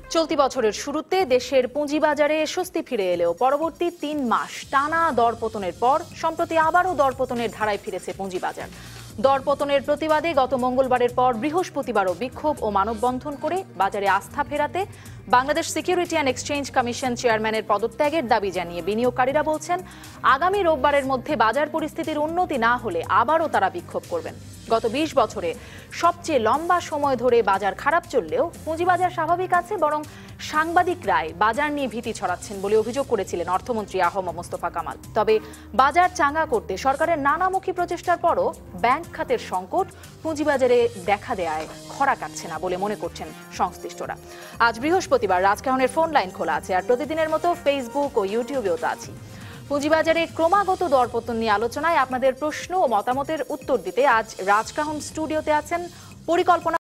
চলতি বছরের শুরুতে দেশের পুঁজিবাজারে স্বস্তি ফিরে এলেও পরবর্তী ৩ মাস টানা দরপতনের পর সম্প্রতি আবারও দরপতনের ধারায় ফিরেছে পুঁজিবাজার। দরপতনের প্রতিবাদে গত মঙ্গলবারের পর বৃহস্পতিবারও বিক্ষোভ ও মানববন্ধন করে বাজারে আস্থা ফেরাতে Bangladesh security and exchange commission চেয়ারম্যানের পদত্যাগের দাবি জানিয়ে বিনিয়োগকারীরা বলছেন, আগামী রোববারের মধ্যে বাজার পরিস্থিতির উন্নতি না হলে আবারও তারা বিক্ষোভ করবেন। গত ২০ বছরে সবচেয়ে লম্বা সময় ধরে বাজার খারাপ চললেও পুঁজিবাজার স্বাভাবিক আছে, বরং সাংবাদিকরাই বাজার নিয়ে ভীতি ছড়াচ্ছেন বলে অভিযোগ করেছিলেন অর্থমন্ত্রী আহম মোস্তফা কামাল। তবে বাজার চাঙ্গা করতে সরকারের নানামুখী প্রচেষ্টার পরও ব্যাংক খাতের সংকট পুঁজিবাজারে দেখা দেয়ায় খরা কাটছে না বলে মনে করছেন সংশ্লিষ্টরা। আজ বৃহস্পতিবার রাজকাহনের ফোন লাইন খোলা আছে, আর প্রতিদিনের মতো ফেসবুক ও ইউটিউবেও তা আছি। পুঁজিবাজারে ক্রমাগত দরপতন নিয়ে আলোচনায় আপনাদের প্রশ্ন ও মতামতের উত্তর দিতে আজ রাজকাহন স্টুডিওতে আছেন পরিকল্পনা